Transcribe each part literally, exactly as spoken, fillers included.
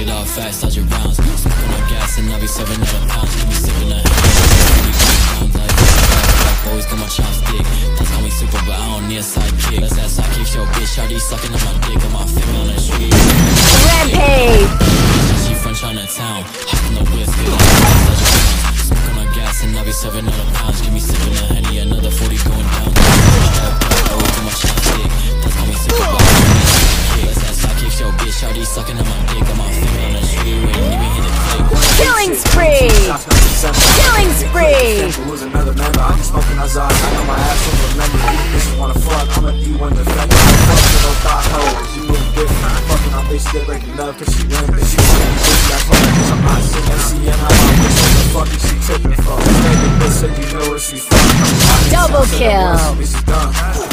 get off fast, dodge your rounds. Smoking on gas and I be serving out of pounds. Keep me sipping the always got my chopstick. Plus call me super, but I don't need a sidekick. Let's that sidekick show, bitch. Shawty sucking on my dick. On my finger on the street. Rampage! She from Chinatown. Hop in the whip, get off fast, dodge your rounds. Smoking on gas and I be serving out of pounds. Keep me sipping the Henny, another forty going down. Always got my chopstick. Plus call me super, but I don't need a sidekick. Let's that sidekick show, bitch. Shawty sucking on my dick. On my finger on the street. Ain't even hit the click. Killing spree! Killing spree! Who's another member? I'm smoking outside. I know my ass will remember. Bitches wanna fuck. I'm a D one defender. Fuck with those thought hoes. You look different. Fucking on bitch, they breaking love cause she win. Bitch, she wanna be bitch that fucking cause I'm not sitting M C and I'm on bitch. What the fuck is she tipping for? Baby, bitch said you know where she's from. Double kill! Bitch is done.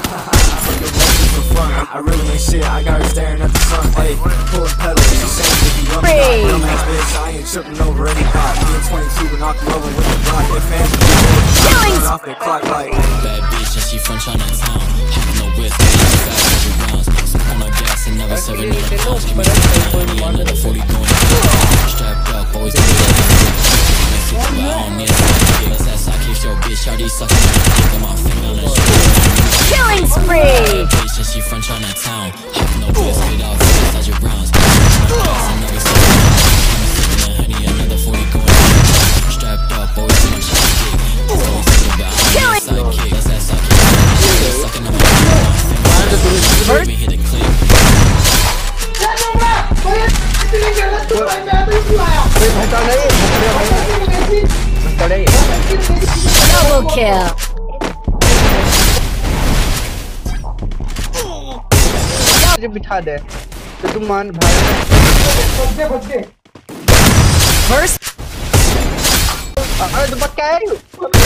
I really ain't shit, I got her staring at the sun. Hey, pulling pedals, she saying if you love me. Real ass bitch, I ain't tripping over any pot. Me and twenty-two and knock you over with the block. If fans killing off their clock like bad bitch and she from Chinatown. Hopping the whip, fast as your rounds. Smoke on her gas and never serving out of pounds. Give me the another forty going down. Strapped up, always doing that. But I don't need a sidekick. Let's that sidekick show, bitch. Shawty sucking on my dick. On my finger on the street. Killing spree! Bitch and she from Chinatown. Hopping the whip, get off fast as your rounds. Smoke on her gas and never serving out of pounds. Give me sipping the Henny, another forty going down. Strapped up, always doing my chopstick. Always thinking about I don't need a sidekick. Let's that sidekick. Sucking on my dick. On my finger on the street. Let me hit the click. Double kill! बिठा दे तो तुम मान भाई First अरे तो क्या है